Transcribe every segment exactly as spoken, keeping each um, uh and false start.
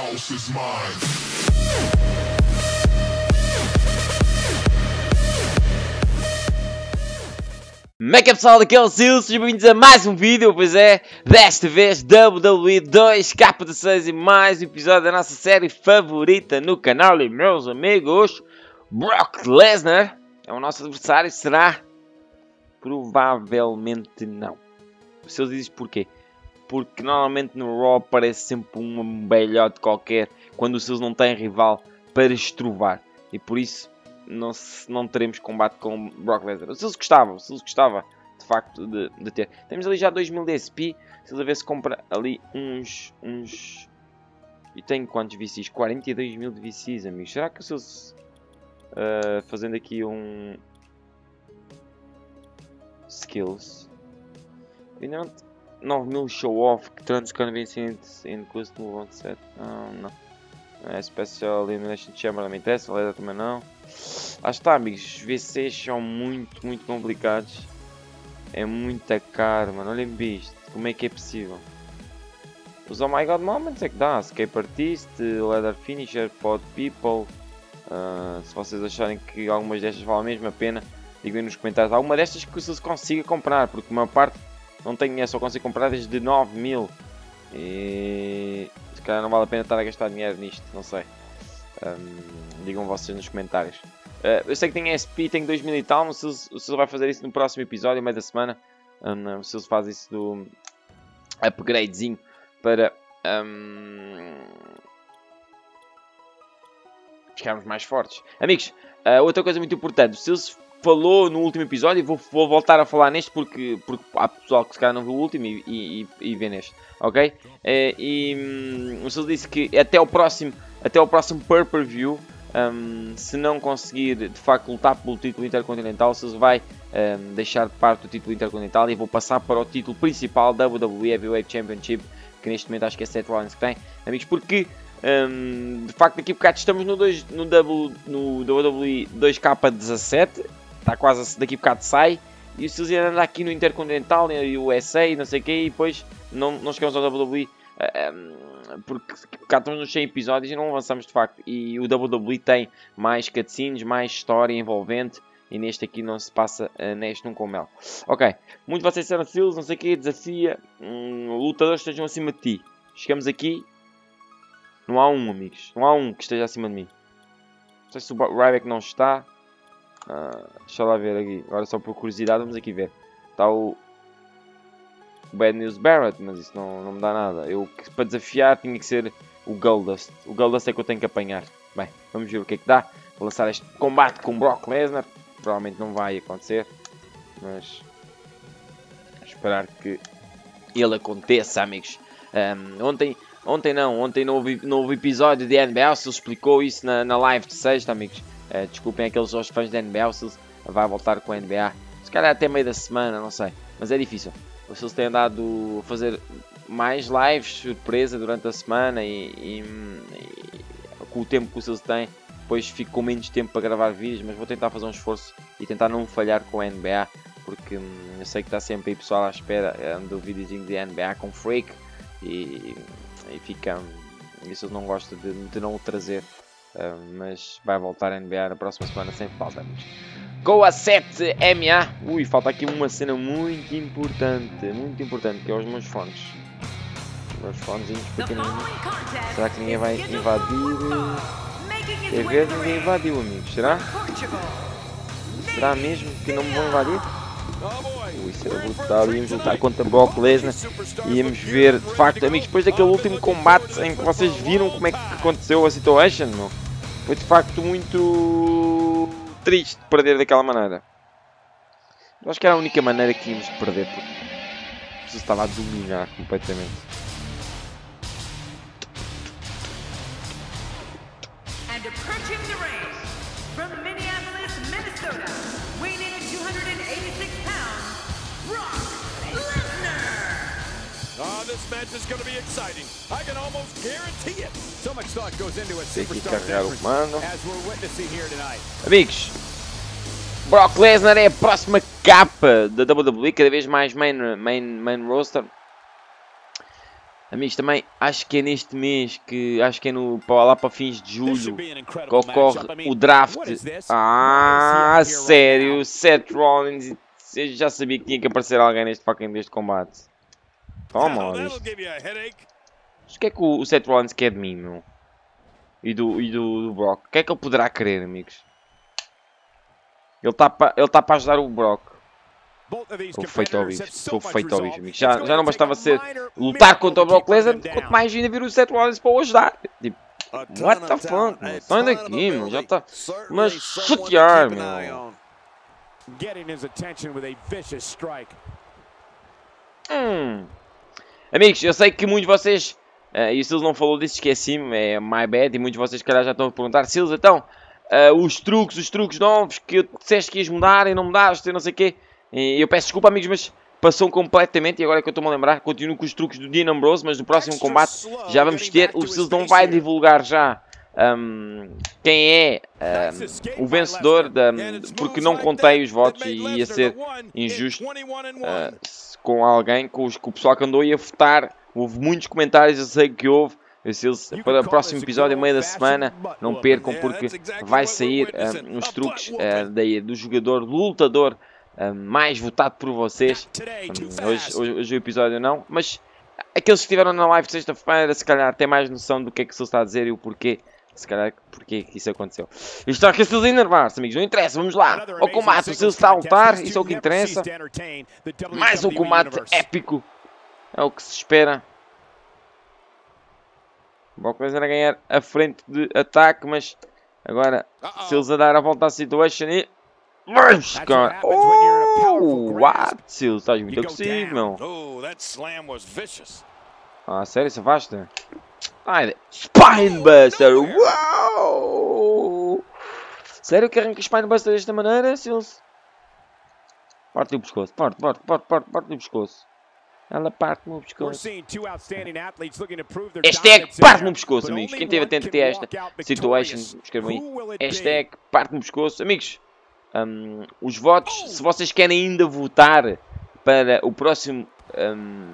house is mine. Como é que é, pessoal, daqui é o Sil, sejam bem-vindos a mais um vídeo, pois é, desta vez W W E dois K dezasseis e mais um episódio da nossa série favorita no canal. E meus amigos, Brock Lesnar é o nosso adversário, será? Provavelmente não. O Sil diz porquê? Porque normalmente no Raw aparece sempre um belhote qualquer quando o Sil não tem rival para estrovar, e por isso Não, se, não teremos combate com Brock Lesnar. Se eles gostavam, se eles gostava de facto de, de ter. Temos ali já dois mil de S P. Se eles a ver se compra ali uns. uns... E tenho quantos V Cs? quarenta e dois mil de V Cs, amigos. Será que se eles uh, fazendo aqui um. Skills. Ainda não. nove mil show off. Que turns convincing in custom move on set. Não, não. É Special Elimination Chamber, não me interessa. Leda também não. Lá está, amigos, os V Cs são muito, muito complicados. É muita caro, mano. Olhem bem isto. Como é que é possível? Os Oh My God Moments é que dá. Escape Artist, Leather Finisher, Pod People. Uh, se vocês acharem que algumas destas valem a mesma pena, digam nos comentários. Alguma destas que se consiga comprar, porque a maior parte não tenho dinheiro, só consigo comprar desde nove mil. E se calhar não vale a pena estar a gastar dinheiro nisto, não sei. Um, digam vocês nos comentários. Uh, eu sei que tem S P, tem dois mil e tal. Não sei se ele vai fazer isso no próximo episódio, meio da semana. Um, não sei se faz isso do upgradezinho para um, ficarmos mais fortes. Amigos, uh, outra coisa muito importante. Se ele falou no último episódio, vou, vou voltar a falar neste porque, porque há pessoal que se calhar não viu o último e, e, e, e vê neste. Ok? Uh, e um, o Sil disse que até o próximo. Até ao próximo Pay-Per-View, um, se não conseguir de facto lutar pelo título intercontinental, se vai um, deixar de parte do título intercontinental e vou passar para o título principal da W W E Heavyweight Championship, que neste momento acho que é Seth Rollins que tem, amigos, porque um, de facto daqui a bocado estamos no, dois, no, w, no W W E dois K dezassete, está quase, daqui a bocado sai, e o Sil anda aqui no intercontinental, e o U S A, não sei o que, e depois não, não chegamos ao W W E. Um, porque cá estamos nos cem episódios e não avançamos de facto, e o W W E tem mais cutscenes, mais história envolvente, e neste aqui não se passa uh, neste num com mel. Ok, muitos de vocês disseram Sil, não sei o que, desafia um, lutadores que estejam acima de ti. Chegamos aqui, não há um, amigos, não há um que esteja acima de mim. Não sei se o Ryback não está, uh, deixa lá ver aqui, agora só por curiosidade vamos aqui ver. Está o Bad News Barrett, mas isso não, não me dá nada. Eu, para desafiar, tinha que ser o Goldust. O Goldust é que eu tenho que apanhar. Bem, vamos ver o que é que dá. Vou lançar este combate com Brock Lesnar. Provavelmente não vai acontecer, mas esperar que ele aconteça, amigos. Um, ontem, ontem não, ontem não houve, não houve episódio de N B A. O Sil explicou isso na, na live de sexta, amigos. Uh, desculpem aqueles os fãs de N B A. O Sil vai voltar com a N B A. Se calhar até meio da semana, não sei. Mas é difícil. O Sil tem andado a fazer mais lives surpresa durante a semana e, e, e com o tempo que o Sil tem, depois fico com menos tempo para gravar vídeos, mas vou tentar fazer um esforço e tentar não falhar com a N B A, porque hum, eu sei que está sempre aí pessoal à espera do videozinho de N B A com Freak e, e fica, hum, isso eu não gosto de, de não o trazer, hum, mas vai voltar a N B A na próxima semana sem falta, amigos. Com a sete M A, ui, falta aqui uma cena muito importante, muito importante, que é os meus fones. Os meus fonezinhos pequenininhos. Será que ninguém vai invadir? Quer ver? Ninguém invadiu, amigos, será? Será mesmo que não me vão invadir? Ui, isso era brutal, íamos lutar contra Brock Lesnar. Íamos ver, de facto, amigos, depois daquele último combate em que vocês viram como é que aconteceu a situation, não? Foi de facto muito triste perder daquela maneira. Eu acho que era a única maneira que tínhamos de perder, porque você estava a dominar completamente. And approaching the ring from Minneapolis, Minnesota, weighing in two hundred eighty-six pounds, Brock Lesnar. Oh, this match is going to be exciting. I can almost guarantee it. So much thought goes into a superstar entrance, as we're witnessing here tonight. Amigos, Brock Lesnar é a próxima capa da W W E, cada vez mais main, main, main roster. Amigos, também acho que é neste mês, que acho que é no, lá para fins de julho, que ocorre o draft. Ah, sério, Seth Rollins. Eu já sabia que tinha que aparecer alguém neste fucking deste combate. Toma, olha isto. Mas o que é que o, o Seth Rollins quer de mim, meu? E do, e do, do Brock? O que é que ele poderá querer, amigos? Ele está para ele tá para ajudar o Brock. Estou feito ao bicho. Estou feito ao bicho, amigos. Já, já não bastava ser lutar contra o Brock Lesnar, quanto mais ainda vir o Seth Rollins para o ajudar. Tipo, what the fuck, meu? Sai daqui, meu. Já está. Mas chatear, meu. Hum. Amigos, eu sei que muitos de vocês, uh, e o Silas não falou disso, esqueci-me, é my bad, e muitos de vocês, calhar, já estão a perguntar, Silas, então, uh, os truques, os truques novos que eu disseste que ias mudar e não mudaste, e não sei o quê. E eu peço desculpa, amigos, mas passou completamente, e agora é que eu estou-me a lembrar, continuo com os truques do Dean Ambrose, mas no próximo combate já vamos ter, o Silas não vai divulgar já um, quem é um, o vencedor, da, porque não contei os votos e ia ser injusto uh, com alguém, com, os, com o pessoal que andou a votar. Houve muitos comentários, eu sei que houve. Eu, para o próximo episódio, meio da semana, não percam, porque vai sair um, uns truques uh, daí, do jogador, do lutador uh, mais votado por vocês. Um, hoje, hoje, hoje o episódio não, mas aqueles que estiveram na live de sexta-feira, se calhar têm mais noção do que é que o Silas está a dizer e o porquê. Se calhar porque que isso aconteceu. Isto está aqui a Silas a enervar-se, amigos. Não interessa, vamos lá. O combate, o Silas está a lutar, isso é o que interessa. Mais um combate épico. É o que se espera. O Brock Lesnar a ganhar a frente de ataque, mas agora Silas a dar a volta à situation e... Mas, cara... Oh, what? Silas, estás muito agressivo, meu. Ah, sério, isso basta? Ai, Spinebuster! Uau! Sério que arranca Spinebuster desta maneira, Silas? Parte-lhe o pescoço, parte, parte, parte, parte, parte-lhe o pescoço. Ela parte-me o pescoço. Hashtag parte-me o pescoço, amigos. Quem esteve atento a esta situation, escrevam aí. Hashtag parte-me o pescoço. Amigos, um, os votos, se vocês querem ainda votar para o próximo... Um,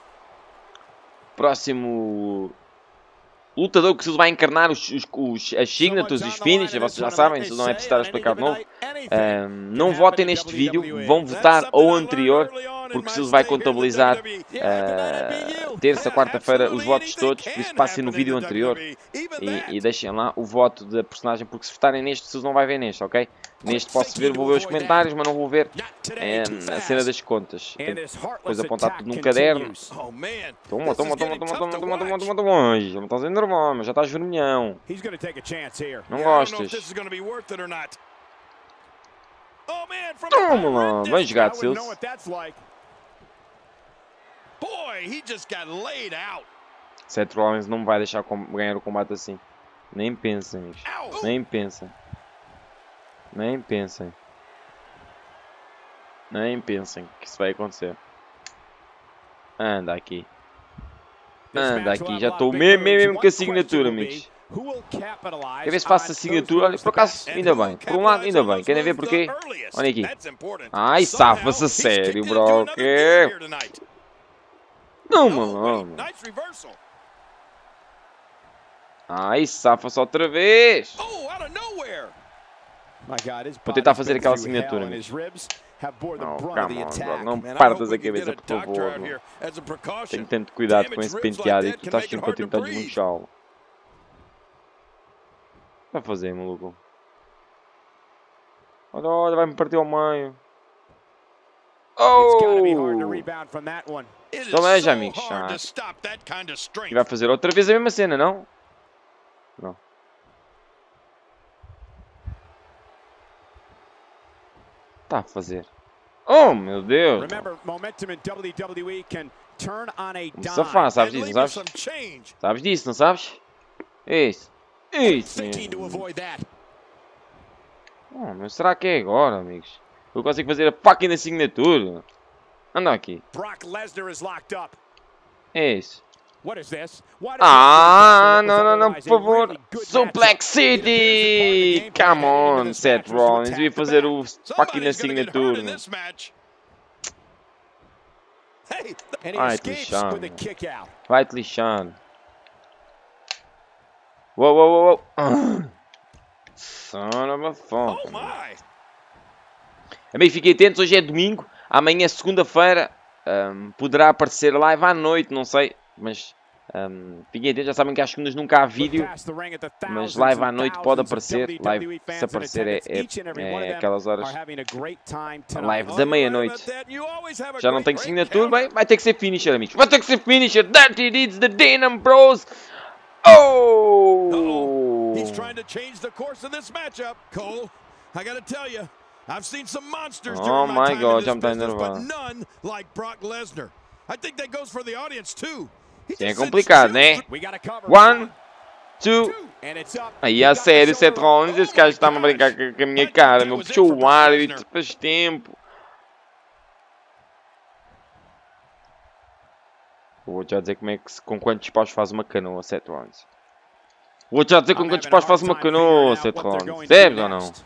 próximo... lutador que se vai encarnar os, os, os, as signatures e os finishes, vocês já sabem, isso não é preciso estar a explicar de novo. Um, não votem neste vídeo, vão votar ao anterior, porque se vai contabilizar uh, terça, quarta-feira os votos todos, por isso passem no vídeo anterior e, e deixem lá o voto da personagem, porque se votarem neste, se não vai ver neste, ok? Neste posso ver, vou ver os comentários, mas não vou ver um, a cena das contas. Tenho depois apontar tudo num caderno. Toma, toma, toma, toma, toma, toma, toma, toma, toma. Já me estás a enervar, mas já estás vermelhão. Não gostas? Toma lá, bem jogado, Silas. Seth Rollins não vai deixar ganhar o combate assim. Nem pensem, nem pensem. Nem pensem. Nem pensem que isso vai acontecer. Anda aqui. Anda aqui, já estou mesmo, mesmo com a assinatura, amigos. Quer ver se faço a assinatura? Olha, por acaso, ainda bem. Por um lado, ainda bem. Querem ver porquê? Olha aqui. Ai, safa-se a sério, Brock. Não, mano. Ai, safa-se outra vez. Vou tentar fazer aquela assinatura. Não, calma, Brock. Não partas a cabeça, por favor. Meu. Tenho tanto cuidado com esse penteado e tu estás sempre a tentar desmanchá-lo. O que vai fazer, maluco? Olha, olha, vai-me partir ao meio. Oh! Então é, já, amigos. Ah. E vai fazer outra vez a mesma cena, não? Não. Está a fazer. Oh, meu Deus! Me safar, sabes disso, não sabes? Sabes disso, não sabes? Isso. Isso mesmo. Oh, mas será que é agora, amigos? Eu consigo fazer a fucking assinatura. Anda aqui. É isso. Ah, não, não, não, por favor. Suplex City! Come on, Seth Rollins. Eu ia fazer o fucking assinatura. Vai-te lixar. Vai-te lixar. Uou, uou, uou, uou. Son of a fuck. Amigos, fiquem atentos. Hoje é domingo. Amanhã, segunda-feira, um, poderá aparecer live à noite. Não sei, mas... Um, fiquem atentos, já sabem que às segundas nunca há vídeo, mas live à noite pode aparecer. Live, se aparecer, é, é, é aquelas horas. Live da meia-noite. Já não tenho assinatura, bem, vai ter que ser finisher, amigos. Vai ter que ser finisher. Dirty Deeds, the Dean Ambrose. Oh! He's trying to change the course of this matchup. Cole, I gotta tell you, I've seen some monsters during my time in this business, but none like Brock Lesnar. I think that goes for the audience too. Sim, é complicado, né? One, two. Aí, a sério, Seth Rollins, esse cara está-me a brincar com a minha cara, meu. Puxou o árbitro, faz tempo. Vou já dizer como é que, com quantos paus faz uma canoa, Seth Rollins. Vou já dizer com quantos paus faz uma canoa, Seth Rollins. Deve ou não?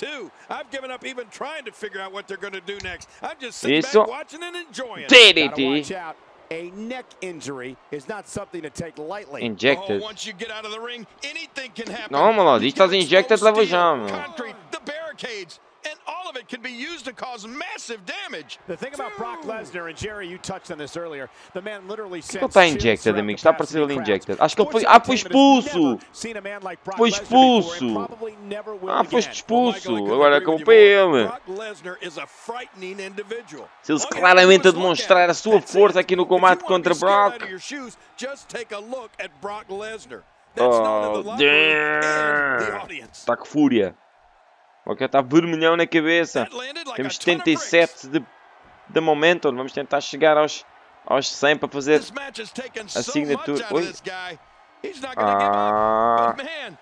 Isso. D D T. A neck injury is not something to take lightly. Injected. Não, mano, isto estás injected, leva já, meu. And all of it can be used to cause massive damage. The thing about Brock Lesnar, and Jerry, you touched on this earlier, the man literally sends. Ele está injected, amigo. Está a parecer ele injected. Acho que ele foi. Ah, foi expulso. Foi expulso. Ah, foi expulso. Agora acabou para ele. Se eles claramente a demonstrar a sua força aqui no combate contra Brock. Oh, damn. Está com fúria. Ok, está vermelhão na cabeça. Temos setenta e sete de, de momentum. Vamos tentar chegar aos, aos cem para fazer a signature. Oi. Ah.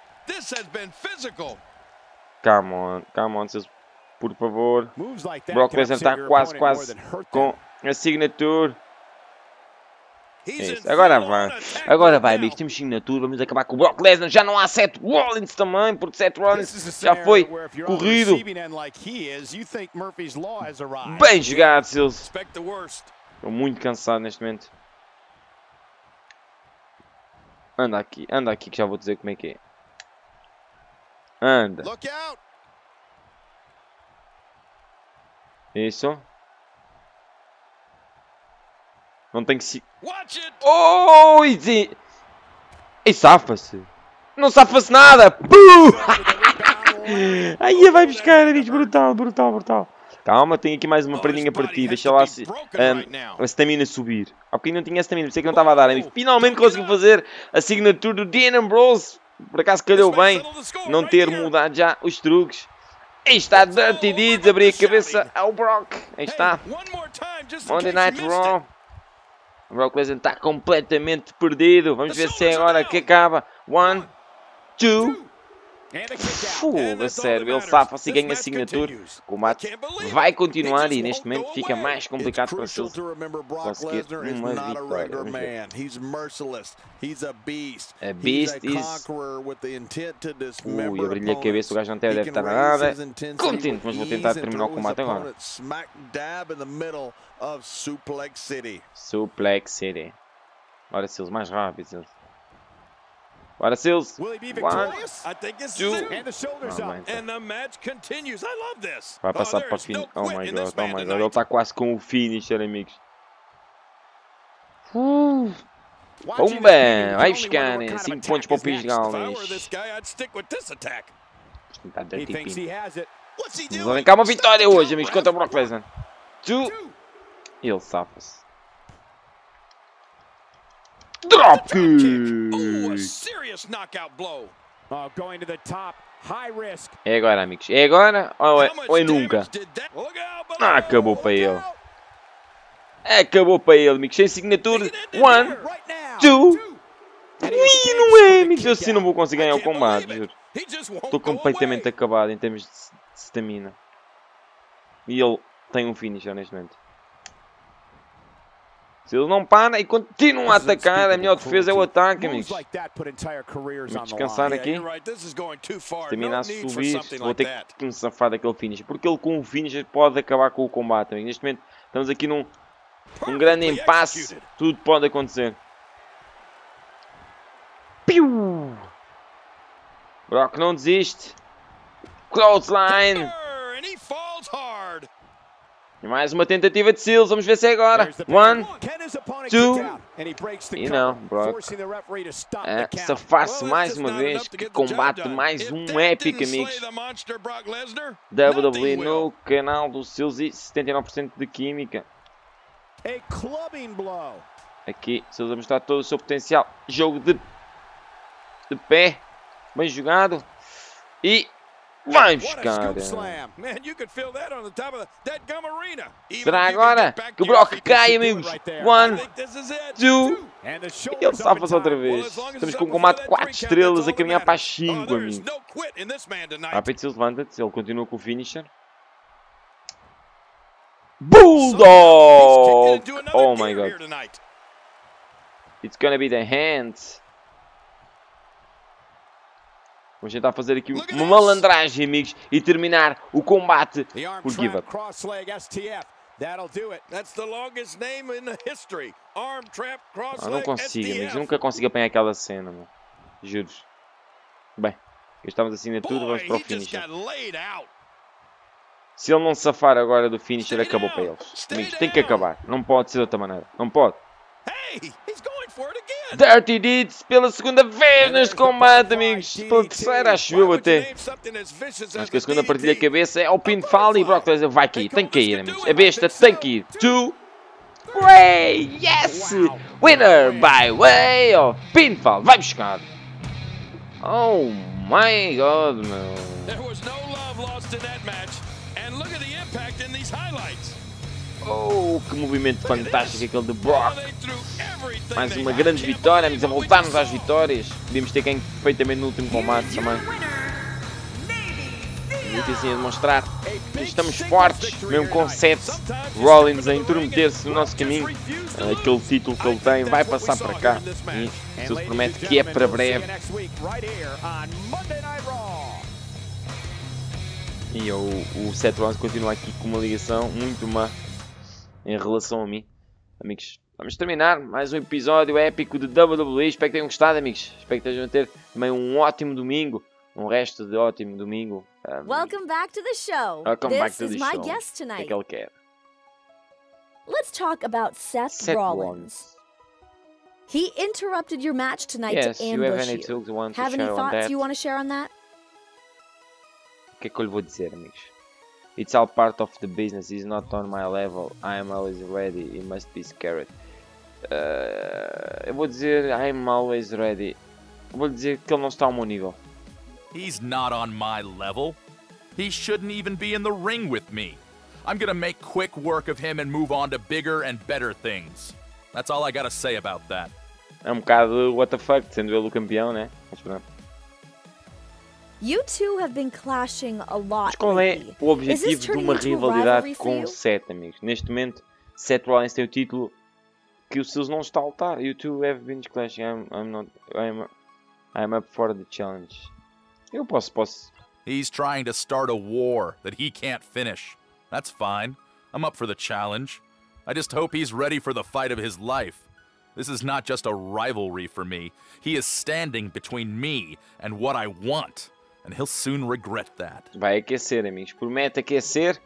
Come on, come on, por favor. Brock Lesnar está quase, quase com a signature. Isso. Agora vai, agora vai, amigos, temos signatura, vamos acabar com o Brock Lesnar, já não há Seth Rollins também, porque Seth Rollins já foi corrido. Bem jogado, Sills. Estou muito cansado neste momento. Anda aqui, anda aqui que já vou dizer como é que é. Anda. Isso. Não tem que se... Oh! E, e safa-se. Não safa-se nada. Puh! Aí vai buscar, amigos. Brutal, brutal, brutal. Calma, tenho aqui mais uma prendinha para ti. Deixa lá um, a stamina subir. Há bocadinho não tinha stamina, pensei que não estava a dar, amigos. Finalmente consegui fazer a signature do Dean Ambrose. Por acaso calhou bem não ter mudado já os truques. Aí está Dirty Deeds, abrir a cabeça ao Brock. Aí está. Monday Night Raw. O Brock Lesnar está completamente perdido. Vamos ver se é agora que acaba. One, two. Fuh, a sério, ele safa-se e ganha a signature. O combate vai continuar e neste momento fica mais complicado para se conseguir uma vitória. A Beast is... Ui, abri-lhe a cabeça, o gajo não deve estar nada. Contínuo, mas vou tentar terminar o combate agora. Suplex City. Ora, Sills, mais rápido, Sills. Bora, Sills. One, two. Vai passar para o fim. Oh my god, oh my god. Ele está quase com o finisher, amigos. Uh. Pumba! Vai buscar, né? cinco pontos para o Pisgal. Vamos tentar dar tipinho. Vamos arrancar uma vitória hoje, amigos, contra o Brock Lesnar. Two. Ele safa-se. Drop É agora, amigos. É agora ou é, ou é nunca? Ah, acabou para ele. Acabou para ele, amigos. Sem signature. One, two. Ui, não é, amigos. Eu assim não vou conseguir ganhar o combate, juro. Estou completamente acabado em termos de stamina. E ele tem um finisher neste momento. Se ele não para e continua a atacar, a melhor defesa é o ataque, amigos. Vamos descansar aqui. Terminar a subir, vou ter que me safar daquele finisher. Porque ele com o finisher pode acabar com o combate, amigos. Neste momento estamos aqui num, Um grande impasse. Tudo pode acontecer. Piu! Brock não desiste. Clothesline. E mais uma tentativa de Seals. Vamos ver se é agora. One, two. E não, Brock. É, safar-se mais uma vez. Que combate mais um épico, amigos. W W E no canal do Seals e setenta e nove por cento de química. Aqui, Seals a mostrar todo o seu potencial. Jogo de, de pé. Bem jogado. E vai buscar. Será agora que o Brock cai, amigos? One, two. E ele salva-se outra vez. Estamos com um combate de quatro estrelas a caminhar para as cinco, amigos. Rapid Seals levanta-se. Ele continua com o finisher. Bulldog! Oh my god. It's gonna be the hands. Vamos tentar fazer aqui uma malandragem, amigos, e terminar o combate por give up. Ah, não consigo, amigos. Eu nunca consigo apanhar aquela cena, mano. Juro-vos. Bem, estamos assim de tudo, vamos para o finisher. Se ele não safar agora do finisher, acabou para eles. Amigos, tem que acabar. Não pode ser de outra maneira. Não pode. Dirty Deeds pela segunda vez neste combate, amigos. Pela terceira, acho eu até. Acho que a segunda partida de cabeça é o pinfall e Brock Lesnar vai cair. Tem que cair, amigos. A besta tem que ir. Two, three, yes! Winner by way of pinfall. Vai buscar. Oh my god, meu. Oh, que movimento fantástico aquele de Brock. Mais uma grande vitória, amigos, a voltarmos às vitórias. Podíamos ter ganho perfeitamente no último combate também. E assim a demonstrar que estamos fortes, mesmo com Seth Rollins a intrometer-se no nosso caminho. Aquele título que ele tem vai passar para cá. E se ele promete que é para breve. E o, o Seth Rollins continua aqui com uma ligação muito má em relação a mim. Amigos, vamos terminar mais um episódio épico de W W E. Espero que tenham gostado, amigos. Espero que estejam a ter também um ótimo domingo. Um resto de ótimo domingo. Um, Welcome back to the show. Welcome this back to is the my show. guest O que é tonight. que ele quer? Let's talk about Seth, Seth Rollins. Rollins. He interrupted your match tonight Yes, to you have ambush any you. tools you want to Have any share on thoughts that? you want to share on that? O que é que eu lhe vou dizer, amigos? It's all part of the business. He's not on my level. I am always ready. He must be scared. Uh, eu vou dizer I'm always ready. Eu vou dizer que ele não está ao meu nível. He's not on my level. He shouldn't even be in the ring with me. I'm gonna make quick work of him and move on to bigger and better things. That's all I gotta say about that. É um bocado what the fuck, sendo ele o campeão, né? Mas pronto. You two have been clashing a lot Mas qual é lately. o Is this objetivo de turning uma into a rivalidade rivalry for com you? o Seth, amigos? Neste momento, Seth Rollins tem o título que o Seals não está a lutar. You two have been clashing. I'm, I'm not. I'm, I'm up for the challenge. Eu posso, posso. He's trying to start a war that he can't finish. That's fine. I'm up for the challenge. I just hope he's ready for the fight of his life. This is not just a rivalry for me. He is standing between me and what I want. And he'll soon regret that. Vai aquecer, amigos. Promete aquecer.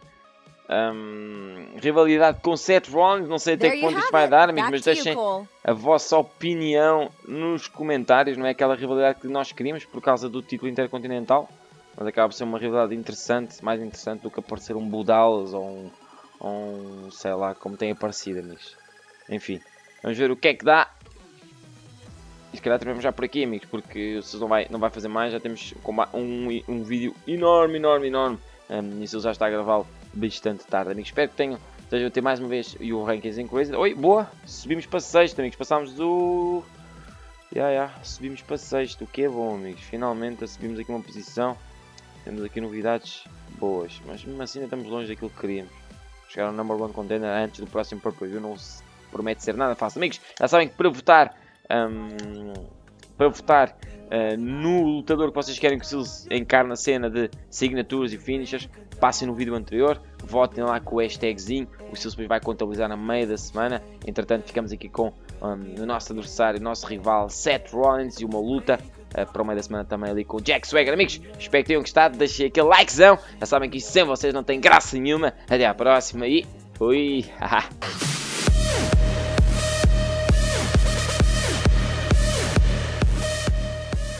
Um, rivalidade com Seth Rollins. Não sei até There que you ponto isto have vai it. dar, amigos. Back Mas to you, deixem Cole. a vossa opinião nos comentários. Não é aquela rivalidade que nós queríamos por causa do título intercontinental. Mas acaba por ser uma rivalidade interessante. Mais interessante do que aparecer um Bo Dallas ou um, ou um... sei lá, como tem aparecido, amigos. Enfim. Vamos ver o que é que dá. E se calhar terminamos já por aqui, amigos, porque o Seals não vai, não vai fazer mais. Já temos um, um vídeo enorme, enorme, enorme. Um, e o Seals já está a gravá-lo bastante tarde, amigos. Espero que tenham, estejam a ter mais uma vez e o Rankings em coisa. Oi, boa! Subimos para sexto, amigos. Passámos do... Ya, yeah, yeah. Subimos para sexto, o que é bom, amigos. Finalmente subimos aqui uma posição. Temos aqui novidades boas. Mas mesmo assim ainda estamos longe daquilo que queríamos. Chegar ao number one contender antes do próximo pay-per-view não se promete ser nada fácil. Amigos, já sabem que para votar... Um, para votar uh, no lutador que vocês querem que o Sills encarne a cena de signatures e finishers, passem no vídeo anterior, votem lá com o hashtagzinho, o Sills depois vai contabilizar na meio da semana. Entretanto, ficamos aqui com um, o nosso adversário, o nosso rival Seth Rollins e uma luta uh, para o meio da semana também ali com o Jack Swagger. Amigos, espero que tenham gostado, deixem aquele likezão, já sabem que isso sem vocês não tem graça nenhuma. Até à próxima e fui!